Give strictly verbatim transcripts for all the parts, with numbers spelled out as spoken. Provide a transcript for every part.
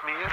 mir,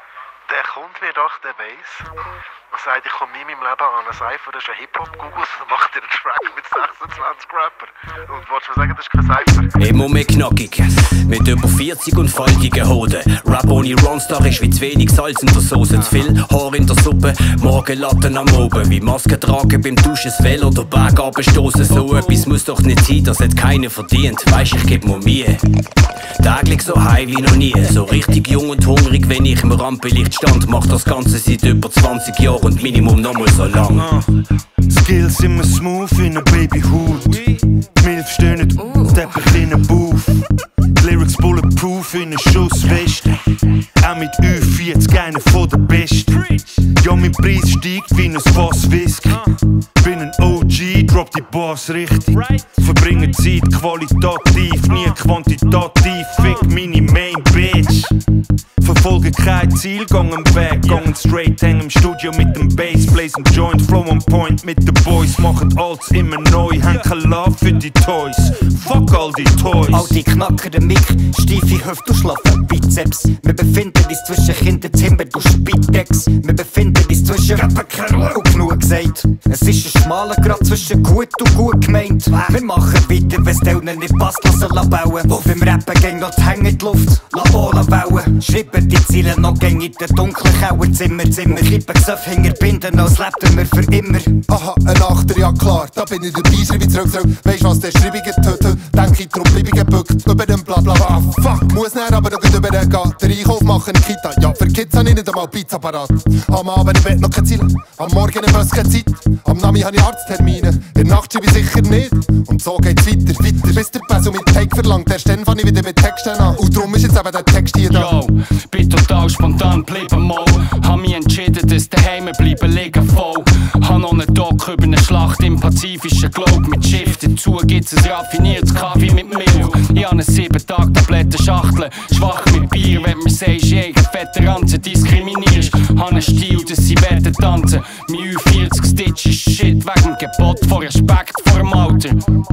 der kommt mir doch der Bass und sagt, ich komme nie in meinem Leben an ein Cypher, das ist ein Hip-Hop-Google, und macht dir einen Track mit sechsundzwanzig Rapper. Und wolltest du mir sagen, das ist kein Cypher? Immer mehr knackig, mit über vierzig und faltigen Hoden. Rap ohne Ronstar ist wie zu wenig Salz in der Soße, zu viel Haar in der Suppe, Morgenlatten am Oben. Wie Maske tragen beim Duschen, das Velo der Berg abstoßen. So etwas muss doch nicht sein, das hat keiner verdient. Weisst, ich geb mir Mühe. Täglich so high wie noch nie, so richtig jung und hungrig, wenn ich im Rampenlicht stand. Mach das Ganze seit über zwanzig Jahren und Minimum nochmal so lang. uh, Skills immer smooth in a Babyhood. Milf stehen nicht, steppen in a Booth. Lyrics bulletproof in a Schussweste. Auch mit Ü vierzig einer von der Besten. Ja, mein Preis steigt wie ein Fass Whisky. Bin ein O G, drop die Bars richtig. Verbringe Zeit qualitativ, nie quantitativ. Fick meine Main Bitch. Verfolge kein Ziel, gangen weg, gangen straight, häng im Studio mit dem Bass, blaze ein Joint, flow on point mit den Boys, machen alles immer neu, haben kein Love für die Toys, fuck all die Toys. All die knackenden Mic, steife Hüfte und schlaffe Bizeps. Wir befinden uns zwischen Kinderzimmer und Spitex. Wir befinden uns zwischen Rapper und genug gesagt. Es ist ein schmaler Grad zwischen gut und gut gemeint. Wir machen weiter, wenn's denen nicht passt, lassen bauen. Wo beim Rappen ging noch die Hänge in die Luft, lass Ohren bauen. Schreiben die Ziele noch gäng in den dunklen Kauerzimmer, Zimmer. Kippen Gesöff hinterbinden, als lebten wir für immer. Aha, ein Achter, ja klar, da bin ich dabei, schreib ich zurück, zurück. Weisst was, der Schreibungen tötet, denk ich drum, bleib ich gebückt, über den Blablabla. Ah, fuck, muss näher aber noch gut über den gehen. Den Einkauf machen in Kita, ja, für Kids hab ich nicht einmal Pizza parat. Am Abend im Bett noch keine Ziele, am Morgen im Bus keine Zeit. Am Nami hab ich Arzttermine, in der Nacht schreib ich sicher nicht. Und so geht's weiter, weiter, bis der Peso mit Take verlangt. Erst dann fang ich wieder mit Texten an. Und drum ist jetzt eben der Text hier da. Yo, bin total spontan bleiben mal. Hab mich entschieden, dass daheim bleiben liegen voll. Hab noch einen Doc über eine Schlacht im pazifischen Globe mit Schiff. Dazu gibt's ein raffiniertes Kaffee mit Milch. Ich hab eine sieben Tage Tablettenschachtel, schwach mit Bier. Wenn mir sagst, jeden fetten Ranzen diskriminierst. Hab einen Stil, dass sie werden tanzen. Mein Ü vierzig Stitch ist Shit wegen dem Gebot von Respekt vor dem Alter.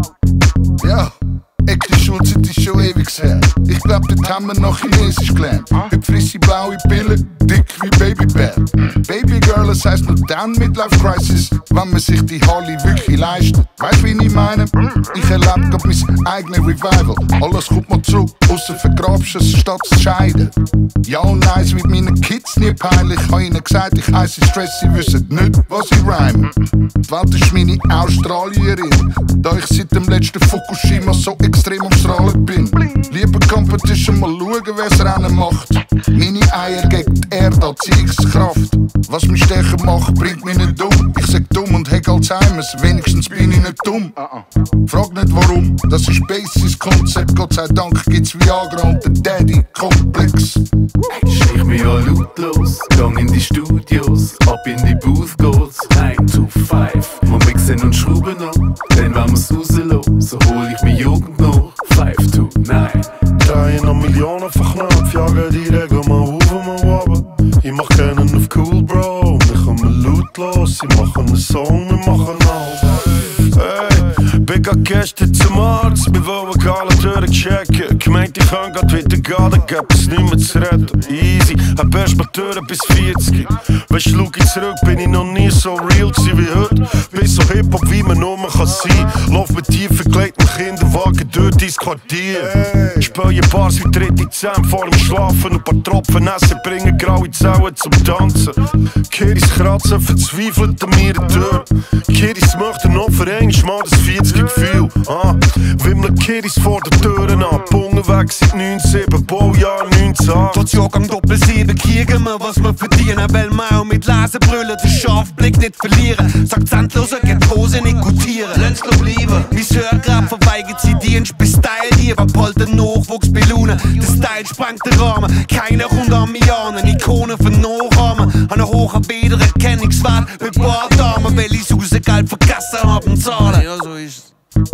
Ja, Ecke Schulzeit ist schon ewig her. Ich glaub, dort haben wir noch Chinesisch gelernt. Heute frische blaue Pillen, dick wie Babybär. Babygirl, es heisst nur dann Midlife Crisis, wenn man sich die Harley wirklich leistet. Weißt wie ich meine? Ich erlebe grad mein eigenes Revival. Alles kommt mal zurück, ausser vergrabst es statt zu scheiden. Ja und nein, es wird meinen Kids nie peinlich. Ich hab ihnen gesagt, ich heisse Stress, sie wissen nicht, was ich rhyme. Die Welt ist meine Australierin, da ich seit dem letzten Fukushima so extrem am Strahlen bin. Lieber Competition, mal schauen, wer's Rennen macht. Meine Eier gegen die Erdanziehungskraft. Was mich stärker macht, bringt mich nicht um. Ich sag dumm und heg Alzheimer's, wenigstens bin ich nicht dumm. Frag nicht warum, das ist Basis Konzept. Gott sei Dank gibt's Viagra und den Daddy-Komplex. Schlich mich an lautlos, gang in die Studios, ab in die Booth geht's. nine to five, wir mixen und schrauben an, denn wenn wir's rauslassen, so hol ich mir Jugend noch. five to nine. Draaien noch Millionen verknappt, jagen die Regeln mal auf und mal runter. Ich mach keinen auf cool, Bro, wir kommen lautlos. Ich mach einen Song, wir machen alles. Hey, bin grad gestern zum Arzt, wir wollen alle Türen checken. Gemeint, ich kann grad wieder gehen, dann gibt es nicht mehr zu retten. Easy, hab erst mal Türen bis vierzig. Weisst, schau ich zurück, bin ich noch nie so real gewesen wie heute. Bin so Hip-Hop, wie man nur kann sein. Lauf mit tief verkleideten Kinderwagen durch dein Quartier. Spiele Bars wie dritte Zähne vor dem Schlafen. Ein paar Tropfen Essen bringen graue Zellen zum Tanzen. Kiris kratzen verzweifelt an mir Tür. Kiris möchten noch für einmal mal das vierzig Gefühl. Ah, wimmeln Kiris vor den Türen an. Bungen weg seit neunzehn, Baujahr neunzehn. Tot Jahrgang Doppel sieben kriegen wir, was wir verdienen. Weil wir auch mit Lesen brüllen, den Scharfblick nicht verlieren. Sagt Sandloser, geht Hose nicht gutieren. Lass lo bleiben. Mein Hörgrab verweigert sie Dienst bis Style. Die war bald den Nachwuchs belohnen. Der Style sprengt den Rahmen. Keiner rund an mich an. Ikone von Nachrahmen. An einer hohen Bäder Erkennungswert. Mit Bardamen, weil ich Rausgeld vergessen hab und zahlen. Ja, so ist's.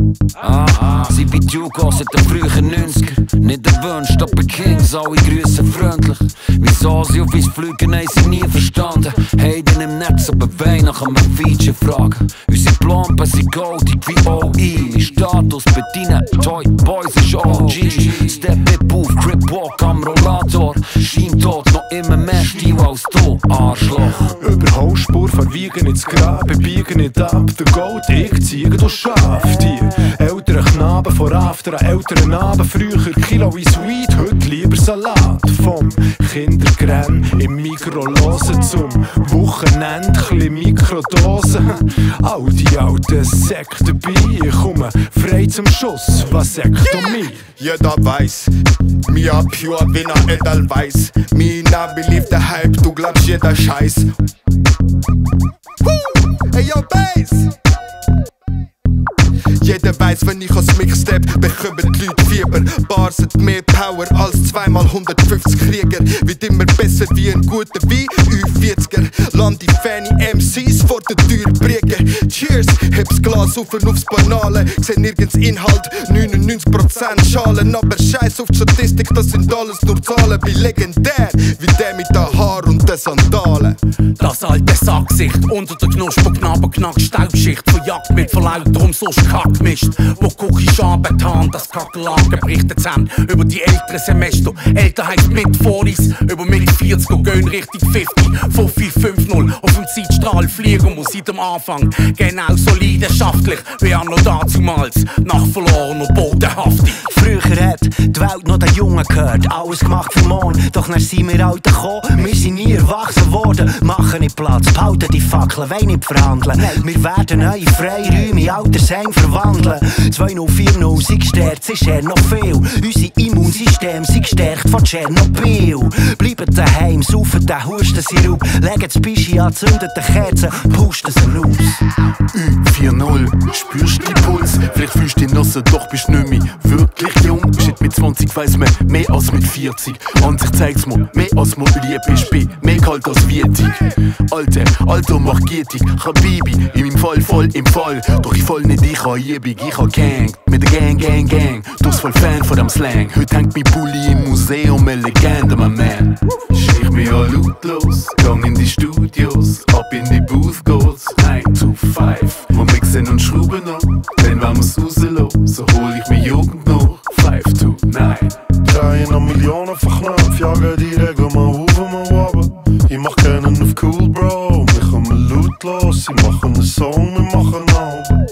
Ah, ah. Sie bei Duke aus den frühen neunziger. Nicht erwünscht, aber Kings, alle grüßen freundlich. Wieso sie auf uns fliegen, haben sie nie verstanden. Heiden im Netz, aber wein nach einem Feature fragen. Unsere Plomben sind goldig wie O I. Mein Status bedienen, Toy Boys ist O G. Step Hip auf, Crip Walk am Rollator. Scheintod noch immer mehr Stil als du, Arschloch. Überholspur verwiegen ins Grab, biegen nicht ab, der Gold, ich ziehe du Schaf. Die älteren Knaben vor After, an älteren Abend, früher kiloweise Weed, heute lieber Salat. Vom Kindergrenn im Mikro hören zum Wochenende, chli Mikrodosen. All die alten Säcke dabei, ich komme frei zum Schuss, was sagt um mich? Jeder weiß, mir pure Winner Edelweiß. Mina believe the Hype, du glaubst jeder Scheiß. Hey yo, Bass! Jeder weiß, wenn ich aus Mixtape bekommen die Leute Fieber. Bars hat mehr Power als zweimal hundertfünfzig Krieger. Wird immer besser wie ein guter Wein, Ü vierziger. Land die Fanny M Cs vor der Tür prägen. Cheers, heb's Glas auf und aufs Banale. Seh nirgends Inhalt, neunundneunzig Prozent Schalen. Aber scheiß auf die Statistik, das sind alles nur Zahlen. Bin legendär, wie der mit den Haar und den Sandalen. Das alte Sackgesicht, unter der Knusper, Knaber, Knack, Staubschicht. Verjagt mit Verlaut, drum so Kack mischt. Wo guck ich an, betan, das Kakerlaken berichtet zusammen über die älteren Semester. Älter heisst mit Vorlies, über Mitte vierzig und gehen Richtung fünfzig. Von fünf fünf null auf dem Zeitstrahl fliegen wir seit dem Anfang. Genauso leidenschaftlich wie auch noch dazumals, nach verlorener bodenhaftig. Früher hat die Welt noch den Jungen gehört, alles gemacht für morgen. Doch dann sind wir Alten gekommen, wir sind nie erwachsen worden. Machen nicht Platz, behalten die Fackeln, wollen nicht verhandeln. Wir werden neue Freiräume in Altersheim verwandeln. zweitausendvierzig sind gestärkt, ist er noch viel. Unser Immunsystem sind gestärkt von Tschernobyl. Bleiben daheim, saufen den Hustensirup, legen das Bischi an, zünden die Kerzen, pusten sie aus. Ü vier null, spürst die Puls, vielleicht fühlst du die Nase, doch bist nicht mehr wirklich jung. Shit, mit zwanzig weiss man mehr als mit vierzig. An sich zeigt's mir, mehr als man lieb ist, bin mehr kalt als vierzig. Alter, Alter macht gietig, Habibi, in meinem Fall voll im Fall. Doch ich fall nicht, ich ha jebig, ich ha gang, mit der Gang, Gang, Gang. Du bist voll Fan von dem Slang, heute hängt mein Pulli im Museum, eine Legende, mein Man. Ich bin ja lautlos, gang in die Studios, ab in die Booth geht's, nine to five. Wir mixen und schrauben noch, denn wenn wir's rauslassen, so hol ich mir Jugend noch, five to nine. Draaien aan Millionen verknapt, jagen die Regeln mal hoeven mal wabben. Ich mach keinen auf cool, Bro, wir kommen lautlos, ich mach einen Song, wir machen einen Album.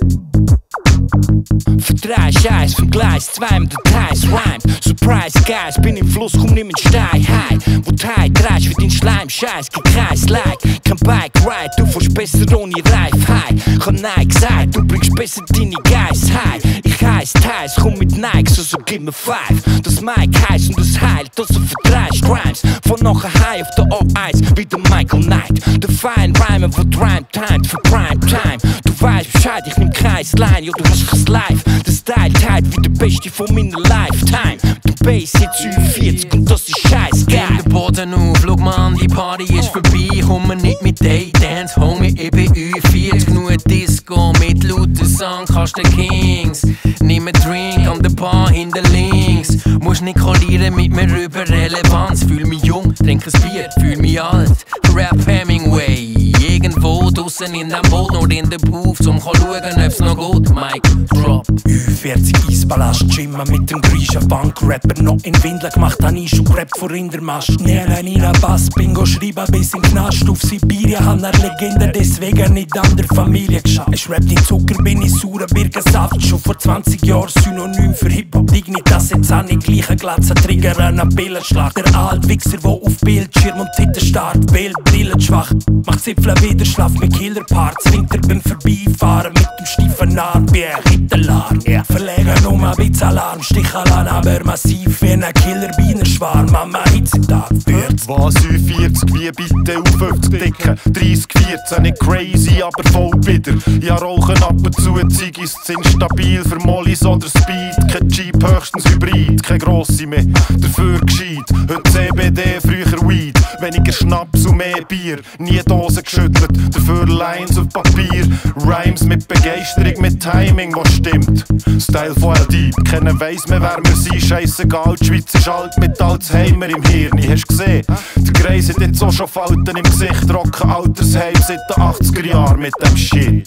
Für drei Scheiß, von Gleis zwei mit Details, Rhyme. Surprise, Guys, bin im Fluss, komm nimm in Stein, hi. Wo Teil dreist, wie dein Schleim, Scheiß, gekreist, like. Kein Bike Ride, du fährst besser ohne Reif, hi. Kann Nike gesagt, du bringst besser deine Geist, hi. Ich heiss Teils, komm mit Nikes, also gib mir five. Das Mike heißt und das heilt, also verdreist Rhymes. Von nachher high auf der O eins, wie der Michael Knight. Der Fine Rhyme, wo Rhyme Time für Prime Time. Du weißt Bescheid, ich nehm Kreisline, jo, du hast kein Live. Der Style tight wie der Beste von meiner Lifetime. Der Bass jetzt Ü vierzig und das ist scheiß geil. Nimm den Boden auf, schau mal an, die Party ist vorbei. Komm nicht mit Day Dance, Homie, ich bin Ü vierzig. Genug Disco mit lauten Song, kannst den Kings. Nimm einen Drink an der Bar hinter links. Musst nicht kollieren mit mir über Relevanz. Fühl mich jung, trink ein Bier, fühl mich alt. Rap Hemingway, irgendwo draussen in dem Boot oder in der Booth, zum schauen, ob's noch geht. Mic drop. Ü vierzig Eisballast, Gymmer mit dem Grisha Bank-Rapper. Noch in Windeln gemacht, han ich schon gerappt vor in der Mast. Nein, in a Bass, Bingo schreiben bis in Knast. Auf Sibirien han er Legende, deswegen nicht an der Familie geschafft. Ich rap die Zucker, bin ich saurer Birkensaft. Schon vor zwanzig Jahren Synonym für Hip-Hop. Liegt nicht, dass jetzt an die gleichen Glatzen triggern an Billenschlag. Der alte Wichser, wo auf Bildschirm und Titten starrt. Bild, Brillen schwach, macht Zipfel wieder Schlaf mit Killerparts. Winter beim Vorbeifahren mit dem steifen Arm, wie ein Hitlerlarm. Yeah. Verlegen um ein bisschen Alarm, Stichalarm, aber massiv wie ein Killer-Bienenschwarm. Mama, Hitzetag wird's. Was Ü vierzig, wie bitte auf fünfzig Dicken? dreißig, vierzehn, nicht crazy, aber voll bitter. Ja, rauchen ab und zu, Ziggis sind stabil für Mollis oder Speed. Kein Jeep, höchstens Hybrid, kein grosse mehr, dafür gescheit. Heute C B D, früher Weed, weniger Schnaps und mehr Bier. Nie Dosen geschüttelt, dafür Lines auf Papier. Rhymes mit Begeisterung, mit Timing, was stimmt. Style von L D, keiner weiss mehr wer wir sind, scheissegal. Die Schweiz ist alt mit Alzheimer im Hirn, hast du gesehen? Der Greis hat jetzt auch schon Falten im Gesicht, rocken Altersheim seit den achtziger Jahren mit dem Shit.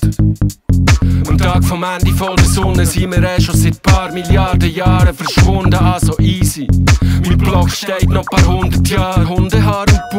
Am Tag vom Ende von der Sonne sind wir eh schon seit paar Milliarden Jahren verschwunden, also easy. Mein Block steht noch paar hundert Jahre, Hundehaar und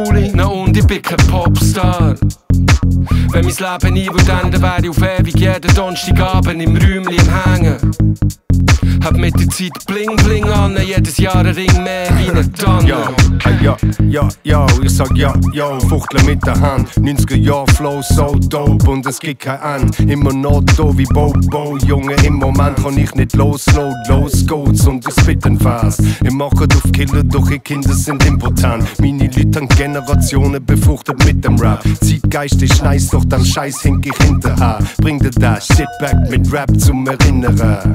bin kein Popstar. Wenn mein Leben nie würde enden, wäre ich auf ewig jeden Donnerstagabend im Räumchen am Hängen. Hab mit der Zeit Bling Bling an, jedes Jahr ein Ring mehr wie eine Tanne. Ja, ja, ja, ja, ich sag ja, ja, fuchtle mit der Hand. neunziger Jahre Flow so dope und es gibt kein End. Immer noch da wie Bobo, Junge, im Moment kann ich nicht loslassen. Los geht's und ich spitten fast. Ich mache auf Killer, doch die Kinder sind impotent. Meine Leute haben Generationen befruchtet mit dem Rap. Zeitgeist ist nice, doch dann Scheiß hink ich hinterher. Bring dir das Shit back mit Rap zum Erinnern.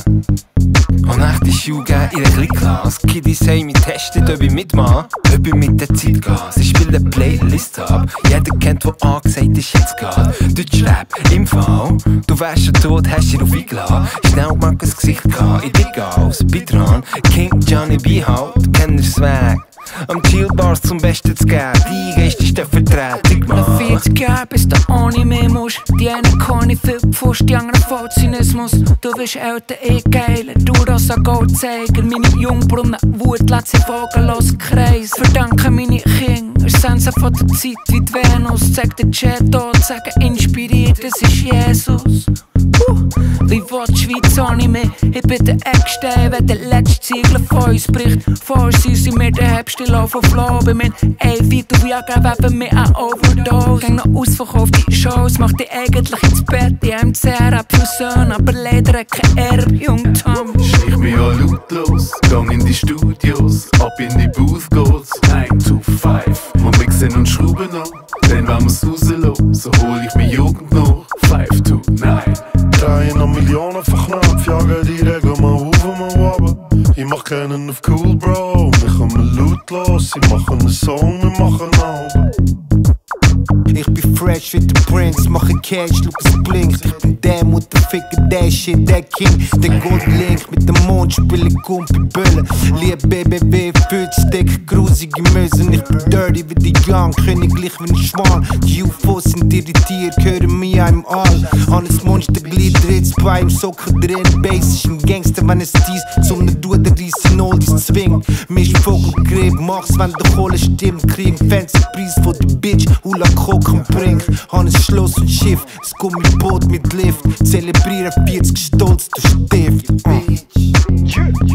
An echte Schuhe geben in der Klickklasse. Kiddies haben mich getestet, ob ich mitmache, ob ich mit der Zeit gehe. Sie spielen eine Playlist ab, jeder kennt, wo angesagt ist, jetzt geht. Deutschrap im Fall, du wärst schon tot, hast dich darauf eingeladen. Schnell mag ein Gesicht gehabt, ich dick aus, bin dran. King Johnny B. halt, kenn den Swag. Am Chillbars zum Besten zu geben, die geistigste Vertretung, Mann. Noch vierzig Jahre bis du auch nicht mehr musst. Die einen kann ich viel Pfust, die anderen voll Zynismus. Du bist älter, eh geiler, du das an Goldzeiger. Meine Jungbrunnen Wut lässt sich vogellos kreisen. Verdanke meine Kinder, Sense von der Zeit wie die Venus. Zeig den Chat dort, sagen inspiriert, das ist Jesus. Uh, wie will die Schweiz auch nicht mehr? Ich bin der Eckstein, wenn der letzte Ziegler von uns bricht. Vor uns sind wir der Herbst, ich laufe auf Flow. Bei mir ein Vito, Viagra, weben wir an Overdose. Gang noch ausverkaufte Shows, mach dich eigentlich ins Bett. Die M C R hat viel Söhne, aber leider hat kein Erb, Jung Tom. Schlich mich an lautlos, gang in die Studios, ab in die Booth geht's, nine to five. Wir mixen und schrauben an, denn wenn wir's rauslassen, so hol ich mir Jugend noch, five to nine. Draaien nog miljoenen verknapt, jagen die Regeln maar hoeven me wabben. Ich mach keinen auf cool, Bro, wir kommen lautlos. Ich mach einen Song, wir machen ein Album. Ich bin fresh wie der Prince, mache Cash, look es blinkt. Ich bin der Mutterficker, der Shit, der King. Der Goldlink mit dem Mond, spiele Kumpel Böllen. Lieb B B B, Füllstick, grusige Mösen. Ich bin dirty wie der Young, königlich wie ein Schwan. Die U F Os sind irritiert, hören mir einem an. Alles Monsterglied, dreht's bei ihm Socken drin. Bass ist ein Gangster, wenn es dies zum ne du der Riesen Oldies zwingt. Misch Vogelgräb, mach's, wenn der Kohle stimmt. Krieg einen fancy Preis von der Bitch, Hula Kochen bringt. Hannes Schloss und Schiff, das Gummiboot mit Lift. Zelebrieren vierzig stolz, du Stift. Uh.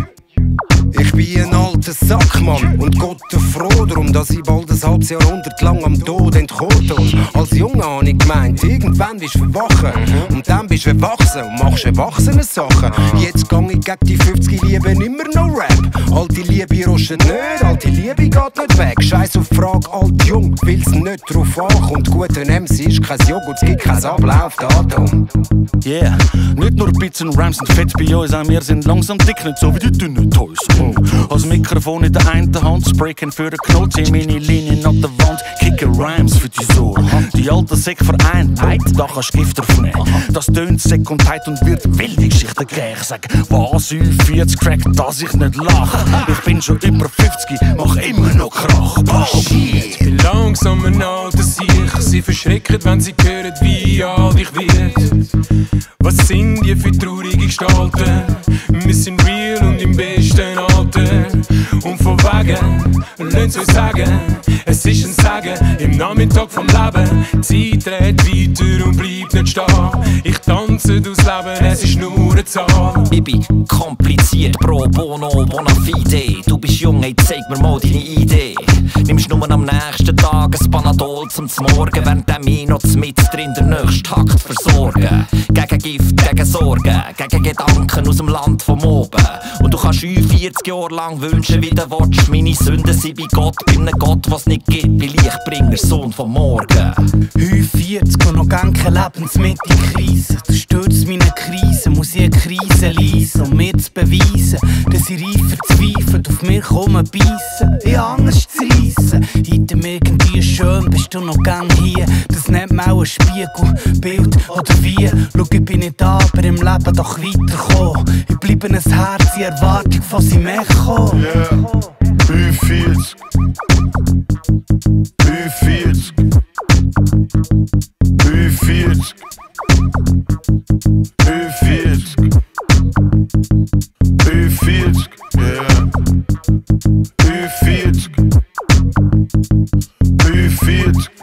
Ich bin ein alter Sackmann und Gott froh darum, dass ich bald ein halbes Jahrhundert lang am Tod entkommen bin. Als Junge habe ich gemeint, irgendwann bist du verwachen. Und dann bist du erwachsen und machst erwachsene Sachen. Jetzt gang ich gegen die fünfzig Lieben immer noch Rap. Alte Liebe roschen nicht, alte Liebe geht nicht weg. Scheiß auf die Frage, alt, jung, weil's nicht drauf ankommt. Guter M C ist kein Joghurt, es gibt kein Ablaufdatum. Yeah, nicht nur Bits und Rhymes sind fett bei uns, auch wir sind langsam dick, nicht so wie die dünnen Toys. Oh. Als Mikrofon in der einen Hand, Sprayen für den Knot, zieh meine Linien an der Wand, kicke Rhymes für die Sohn. Die alte Säck vereint, da kannst du Gift drauf nehmen. Das tönt Sekundheit und wird wilde Geschichten geben. Ich sag, was, Ü vierzig Crack, dass ich nicht lach. Ich bin schon über fünfzig, mach immer noch Krach. Oh, ich bin langsam ein alter Sieg. Sie verschrecken, wenn sie hören, wie alt ich wird. Was sind die für traurige Gestalten? Wir sind real und im besten Alter. Und von wegen, lasst euch sagen, es ist ein Sagen im Nachmittag vom Leben. Die Zeit dreht weiter und bleibt nicht stehen. Ich tanze durchs Leben, es ist nur eine Zahl. Ich bin kompliziert, pro bono, bona fide. Du bist jung, hey, zeig mir mal deine Idee. Nimmst nur am nächsten Tag ein Panadol zum Morgen, während der mich noch mit drin den nächsten Takt versorgen. Gegen Gift, gegen Sorgen, gegen Gedanken aus dem Land vom Oben. Und du kannst vierzig Jahre lang wünschen, wie du willst. Meine Sünden sind bei Gott, bin ein Gott, was nicht gibt, bin Lichtbringer, Sohn vom Morgen. vierzig und noch gar keine Lebensmittelkrise. Du stürzt meine Krise, muss ich eine Krise leisen, um mir zu beweisen, dass ich reif verzweifelt auf mir komme beißen. Ich hab Angst zu reissen. Heute irgendwie schön, bist du noch gang hier. Das nennt man auch ein Spiegelbild oder wie. Schau, ich bin nicht da, aber im Leben doch weiterkommen. Ich bleibe ein Herz in Erwartung von seinem Echo. Yeah, Ü vierzig. Ü vierzig. Ü vierzig. Ü vierzig. Ü vierzig. Yeah. Ü vierzig. Ü vierzig.